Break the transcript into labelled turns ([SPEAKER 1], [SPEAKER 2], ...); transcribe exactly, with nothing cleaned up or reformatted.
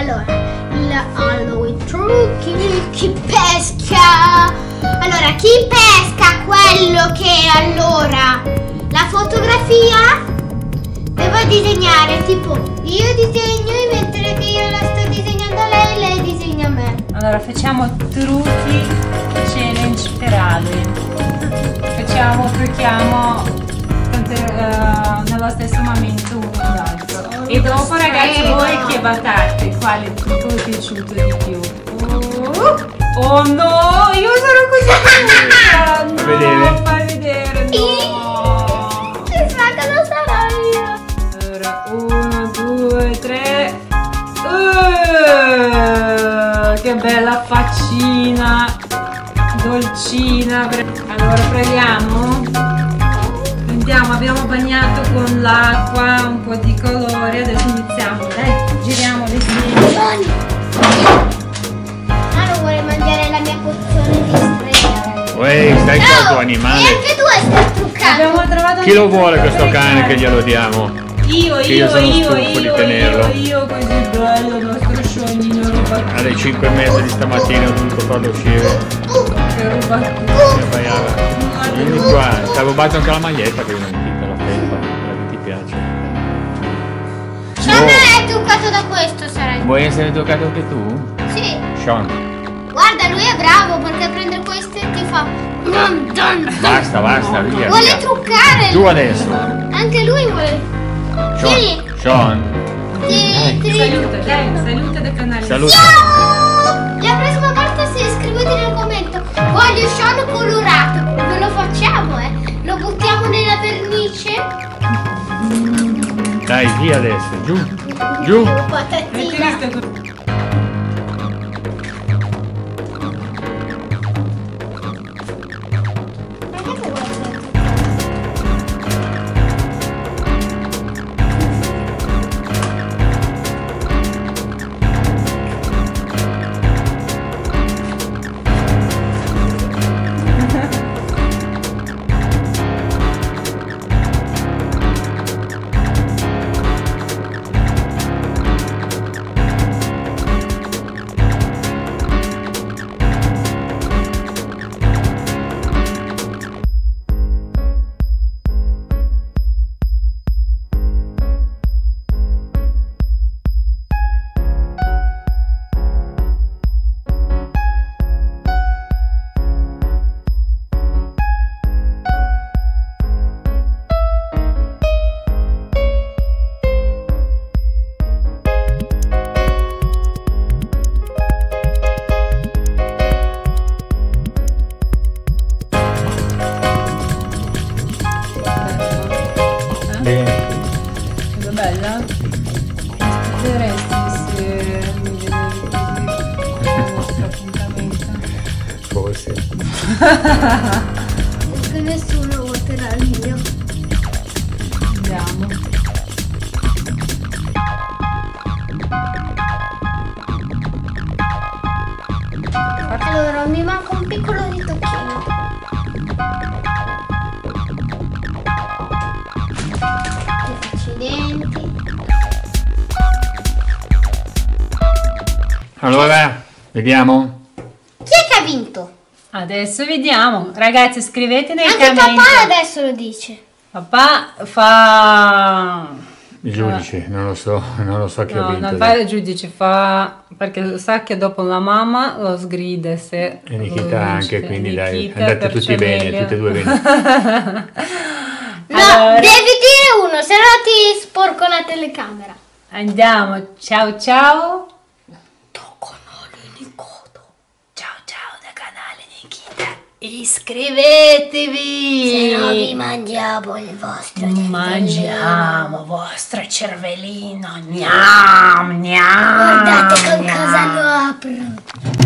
[SPEAKER 1] Allora, il Halloween trucchi, chi pesca? Allora, chi pesca quello che allora la fotografia devo disegnare, tipo io disegno mentre che io la sto disegnando a lei, lei disegna a me.
[SPEAKER 2] Allora facciamo trucchi challenge per Halloween. Facciamo, trucchiamo uh, nello stesso momento uno l'altro. E dopo ragazzi voi che battate quale trucco vi è piaciuto di più? Uh. Oh no, io sono così brutta! No,
[SPEAKER 3] vedere.
[SPEAKER 2] fai vedere, no!
[SPEAKER 1] Mi sa che lo sarò io!
[SPEAKER 2] Allora, uno, due, tre... Uh, che bella faccina! Dolcina! Allora, proviamo? Andiamo, abbiamo bagnato con l'acqua un po' di colore, adesso iniziamo, dai, giriamo le piedi.
[SPEAKER 1] Vuole mangiare la mia pozione di strega.
[SPEAKER 3] Uè, stai qua tuo animale.
[SPEAKER 1] E anche tu stai truccando.
[SPEAKER 2] Abbiamo trovato
[SPEAKER 3] Chi lo vuole questo cane che glielo diamo?
[SPEAKER 2] Io,
[SPEAKER 3] Che
[SPEAKER 2] io,
[SPEAKER 3] sono
[SPEAKER 2] io,
[SPEAKER 3] stufo
[SPEAKER 2] io,
[SPEAKER 3] di
[SPEAKER 2] io,
[SPEAKER 3] tenerlo.
[SPEAKER 2] io, io, così bello, il nostro scioglino rubato.
[SPEAKER 3] Alle cinque e mezza di stamattina ho dovuto farlo uscire.
[SPEAKER 2] Che rubato.
[SPEAKER 3] Mi abbaiava. Vieni qua, ti ha rubato anche la maglietta che non ti la felpa, quella che ti piace.
[SPEAKER 1] Sean è truccato da questo, sarai.
[SPEAKER 3] Vuoi essere toccato anche tu?
[SPEAKER 1] Sì.
[SPEAKER 3] Sean.
[SPEAKER 1] Guarda, lui è bravo perché prende questo e ti fa.
[SPEAKER 3] Basta, basta, via.
[SPEAKER 1] Vuole
[SPEAKER 3] via.
[SPEAKER 1] truccare.
[SPEAKER 3] Giù adesso.
[SPEAKER 1] Anche lui vuole.
[SPEAKER 3] Sean. Sean.
[SPEAKER 1] Ti, ti...
[SPEAKER 2] Saluta, dai, saluta del canale.
[SPEAKER 3] Saluta.
[SPEAKER 1] Ciao! La prossima volta se iscrivete nel commento. Voglio Sean colorato. Non lo facciamo, eh. Lo buttiamo nella vernice.
[SPEAKER 3] Dai, via adesso. Giù. Giù.
[SPEAKER 1] Patatina.
[SPEAKER 2] Cosa bella? Aspetteresti se mi vedevi così il nostro appuntamento?
[SPEAKER 3] Forse.
[SPEAKER 1] Perché nessuno voterà il mio.
[SPEAKER 2] Andiamo.
[SPEAKER 1] Allora, mi manca un piccolo ritocchino. Accidenti.
[SPEAKER 3] Allora, vediamo.
[SPEAKER 1] Chi è che ha vinto?
[SPEAKER 2] Adesso vediamo. Ragazzi, scrivete nei
[SPEAKER 1] Anche
[SPEAKER 2] commenti.
[SPEAKER 1] papà adesso lo dice.
[SPEAKER 2] Papà fa...
[SPEAKER 3] Il giudice, non lo so, non lo so chi ha
[SPEAKER 2] No,
[SPEAKER 3] vinto.
[SPEAKER 2] non fa il giudice, fa... perché sa che dopo la mamma lo sgrida se...
[SPEAKER 3] E Nikita anche, quindi dai,
[SPEAKER 2] Nikita
[SPEAKER 3] andate tutti bene,
[SPEAKER 2] meglio.
[SPEAKER 3] tutte e due bene.
[SPEAKER 1] No,
[SPEAKER 2] Allora,
[SPEAKER 1] devi dire uno, se no ti sporco la telecamera.
[SPEAKER 2] andiamo, ciao ciao. Ciao ciao da canale Nikita. Iscrivetevi.
[SPEAKER 1] Se no vi mangiamo il vostro cervellino.
[SPEAKER 2] Mangiamo vostro cervellino. Gnam, gnam,
[SPEAKER 1] Guardate con
[SPEAKER 2] gnam.
[SPEAKER 1] cosa lo apro.